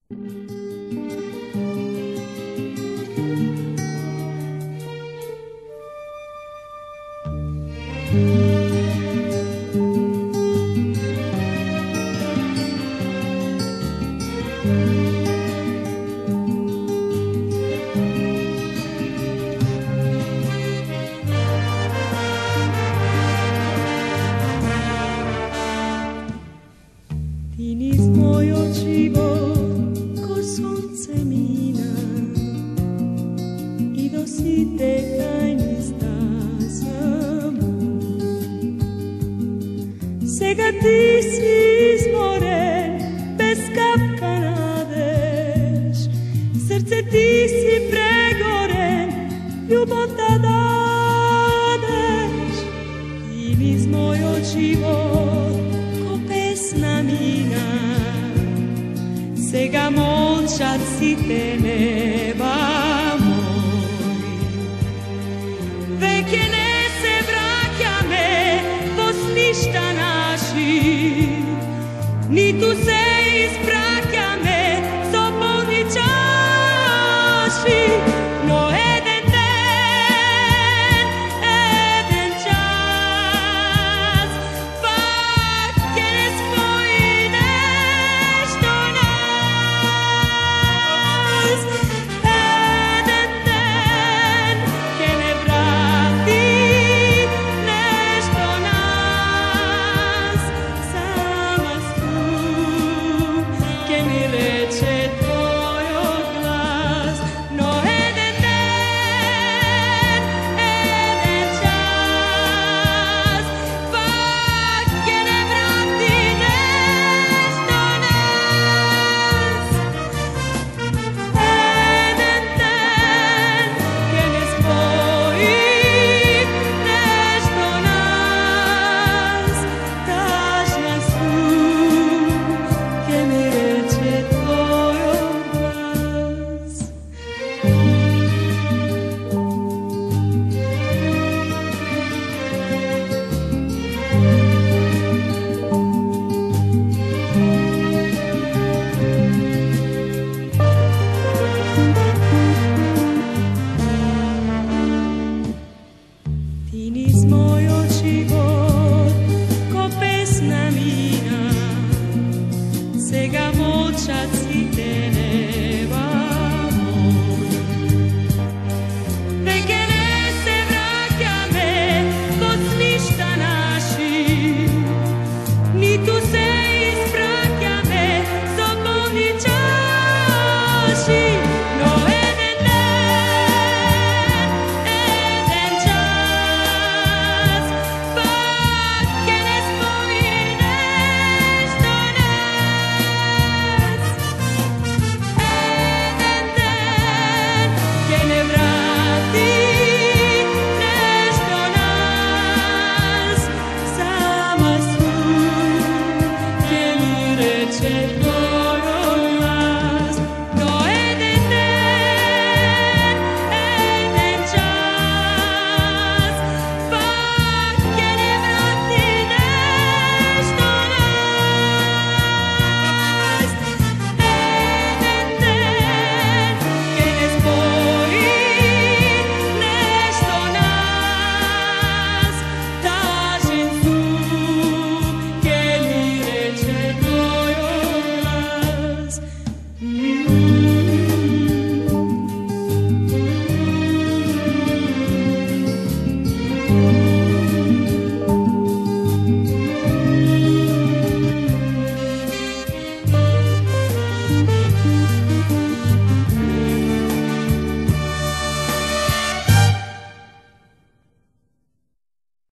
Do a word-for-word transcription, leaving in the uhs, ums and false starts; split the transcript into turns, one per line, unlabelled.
Ti niz mojho život ko sunce mina i do site tajni stasama. Сега ti si izmoren, bez kapka nadeš, srce ti si pregoren, ljubov da dadeš. Ti niz mojho život pesna mina, сега молчат сите неба мои. Веќе не се враќаме во сништа наши, ниту се испраќаме со полни чаши, но еден ден, еден час, пак ќе не спои нешто нас. Еден ден ќе не врати нешто нас. Сама стук ќе ми рече твојот глас, но еден ден, еден час, пак ќе не врати нешто нас. Еден ден ќе не спои нешто нас. Тажна стук ќе ми рече твојот глас. Ti niz mojho život ko pesna mina, сега молчат сите неба мои. Веќе не се враќаме во сништа наши, ниту се испраќаме со полни чаши, но еден ден, еден час, пак ќе не спои нешто нас. Еден ден ќе не врати нешто нас. Сама стук ќе ми рече твојот глас, но еден ден, еден час, пак ќе не врати нешто нас. Еден ден ќе не спои нешто нас. Тажен звук ќе ми рече твојот глас.